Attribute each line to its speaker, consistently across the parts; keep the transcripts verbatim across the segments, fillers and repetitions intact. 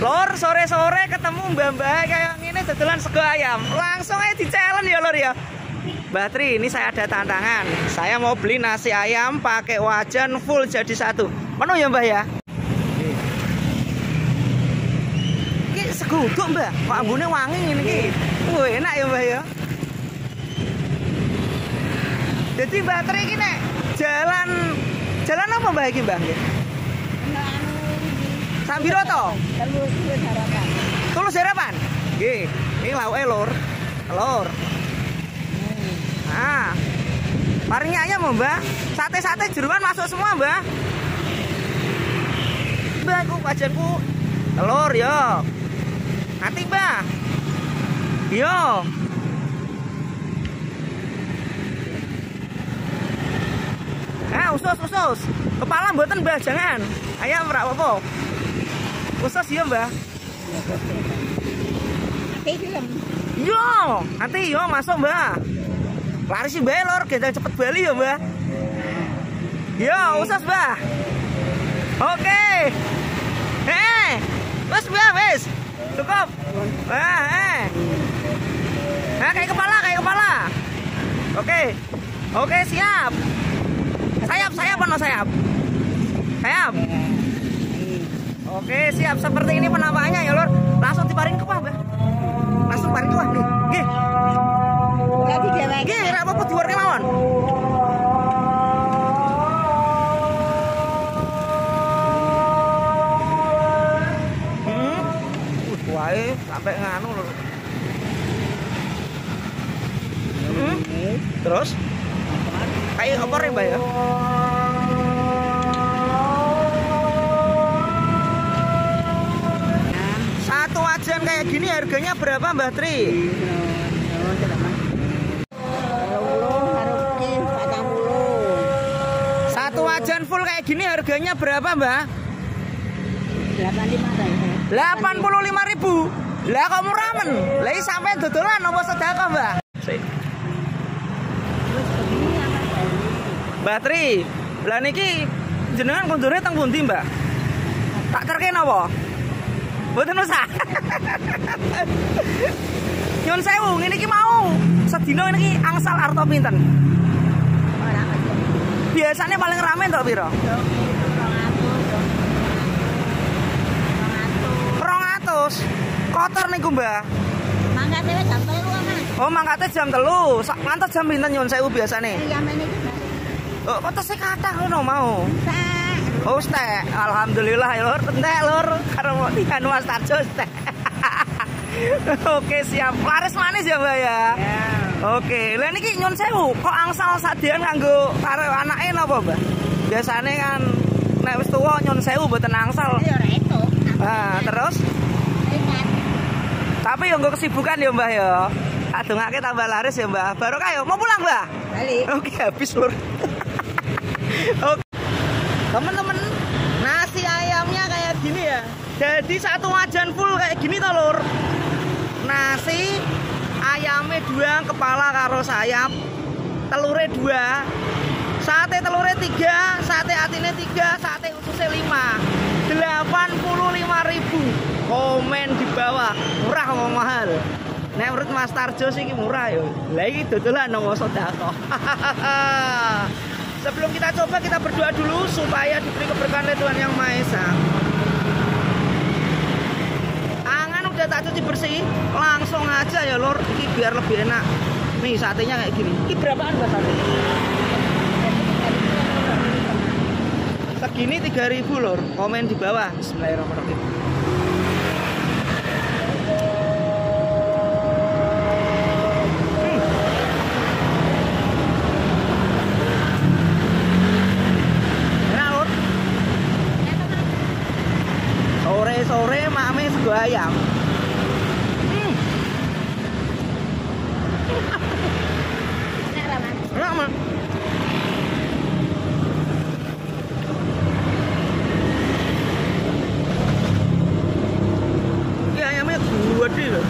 Speaker 1: Lor, sore-sore ketemu mbak-mbak kayak gini dodolan sego ayam. Langsung aja di challenge ya lor ya. Mbak Tri, ini saya ada tantangan. Saya mau beli nasi ayam pakai wajan full jadi satu. Mana ya mbak ya? Ini sego uduk mbak. Kok ambune wangi ini ki. Wah, enak ya mbak ya. Jadi mbak Tri ini nek jalan jalan apa mbak iki mbak? Sambiro to? Tulus harapan. Tulus harapan? Nggih. Ini lauke lur. Telur. Nah. Paringnya ayam mbak. Sate-sate jeruan masuk semua mbak. Mbak, ku wajanku telur yo. Nanti mbak. Yo. Nah, usus usus. Kepala mboten mbak, jangan. Ayam ora apa-apa. Usus ya mbak. Yo, nanti yo masuk mbak. Lari si mbak lor, gendang cepet bali ya mbak. Yo, usus mbak. Oke. Eh, wes mbak wes. Cukup. Ah, eh. Nah, kayak kepala, kayak kepala. Oke. Oke, siap. Sayap, sayap apa no sayap? Sayap. Oke, siap. Seperti ini penampakannya ya, lor. Langsung diparing ke bawah, Mbak. Langsung paring ke bawah nih. Nggih. Lagi dewek. Nggih, ora apa-apa diwarne mawon. Hmm. Wih, wae sampai nganu lho. Hmm. Terus? Kayak opor ya, Mbak ya? Satu wajan kayak gini harganya berapa Mbak Tri? Satu wajan full kayak gini harganya berapa Mbak? delapan puluh lima ribu. Lah kok murah men? Lah sampai dodolan apa sedekah Mbak? Mbak Tri, lah niki jenengan kondone teng pundi Mbak? Tak terke napa? Mboten usah. Nyun sewu, ngene iki mau sedina niki angsal arto pinten? Biasanya paling rame tok piro? rong atus. Kotor niku Mbak. Mangkate jam telu Mas. Oh, mangkate jam telu. Sak ngantos jam pinten nyun sewu biasane? Jam meniki Mas. Oh, kok tesih kathah ngono mau? Stek. Oh, stek. Alhamdulillah ya, Lur. Entek, Lur. Karo tigan Mas Tarjo stek. Oke, siap. Laris manis ya, Mbak ya? Ya. Oke. Lah niki nyun sewu, kok angsal sadean kanggo karo anake napa, Mbak? Biasane kan nek wis tuwa nyun sewu mboten angsal. Ya ora itu. Ah, terus? Tapi yo nggo kesibukan ya, Mbak ya. Adungake tambah laris ya, Mbak. Barokah yo. Mau pulang, Mbak? Balik. Oke, habis, Lur. Oke. Temen-temen, nasi ayamnya kayak gini ya. Jadi satu wajan full kayak gini toh, Lur. Nasi ayamnya dua, kepala karo sayap, telurnya dua, sate telurnya tiga, sate atine tiga, sate ususnya lima. delapan puluh lima ribu. Komen di bawah, murah apa mahal? Nek menurut Mas Tarjo sih murah ya. Lah iki dodolan nang sedekah. Sebelum kita coba, kita berdoa dulu supaya diberi keberkahan dari Tuhan Yang Maha Esa. Angan udah tak cuci bersih, langsung aja ya Lur. Ini biar lebih enak. Nih satenya kayak gini. Ini berapaan Mbak sate? Segini tiga ribu Lur. Komen di bawah. Bismillahirrahmanirrahim. Sore mame sego ayam. Hmm. Enak Mas. Enak Mas. Ini ayamnya gede loh.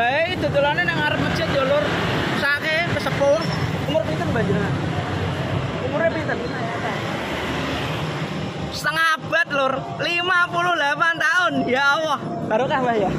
Speaker 1: Mbak dodolane nang ngarep masjid ya, Lur. Sake kesepuh. Umur pinten Mbak jenengan? Umurnya pinten? Setengah abad, Lur. lima puluh delapan tahun. Ya Allah. Barokah, Mbak ya.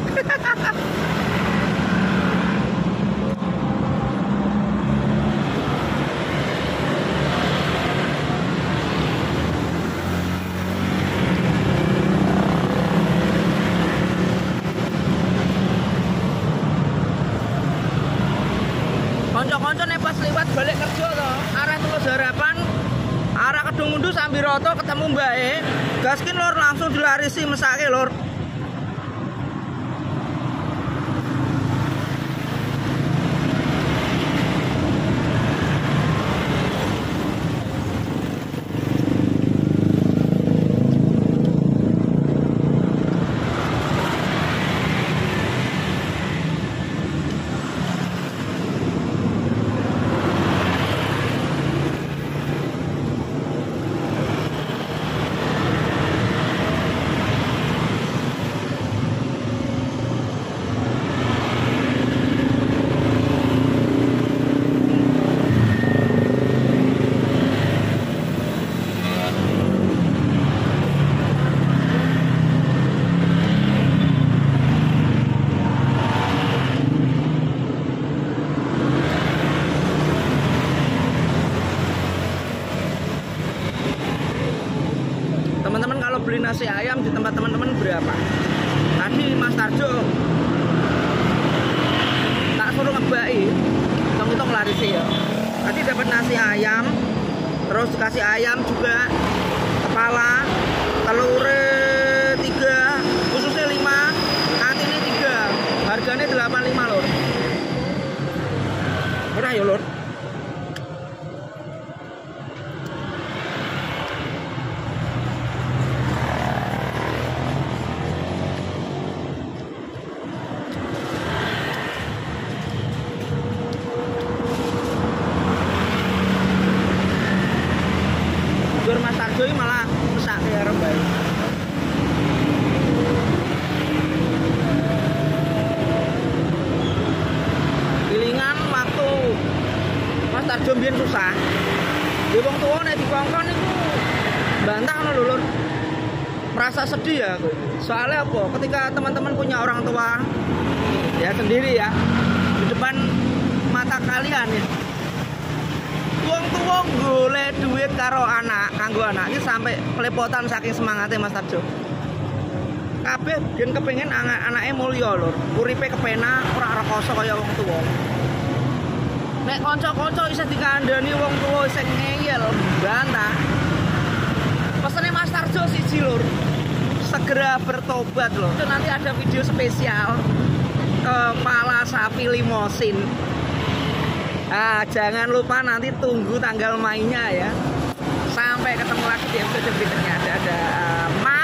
Speaker 1: Konco-konco nih pas lewat balik kerja toh, arah Tulus Harapan, arah Kedung Mundu Sambiroto ketemu Mbak E, gaskin Lur langsung dilarisi mesake Lur. Teman-teman kalau beli nasi ayam di tempat teman-teman berapa? Tadi Mas Tarjo tak suruh ngebaki, hitung-hitung laris ya. Tadi dapat nasi ayam, terus dikasih ayam juga, kepala, telur tiga, khususnya lima, nanti ini tiga, harganya delapan puluh lima Lur. Murah ya Lur. Mas Tarjo malah mesak ya Mbak. Gilingan waktu Mas Tarjo mbiyen susah. Di wong tuwa nek dikongkon niku bantah ngono lho Lur. Merasa sedih ya aku. Soalnya apa? Ketika teman-teman punya orang tua ya sendiri ya di depan mata kalian ya. Wong tuwa golek duit karo anak, kanggo anak iki sampai pelepotan saking semangatnya Mas Tarjo. Kabeh ben kepengin anak-anake mulya lho, uripe kepenak, ora rekoso kaya wong tuwa. Nek kanca-kanca isih dikandani wong tuwa isih ngeyel, bantah. Pesene Mas Tarjo siji lur, segera bertobat loh. Itu nanti ada video spesial kepala sapi limosin. Ah, jangan lupa nanti tunggu tanggal mainnya ya. Sampai ketemu lagi di episode berikutnya. Dadah.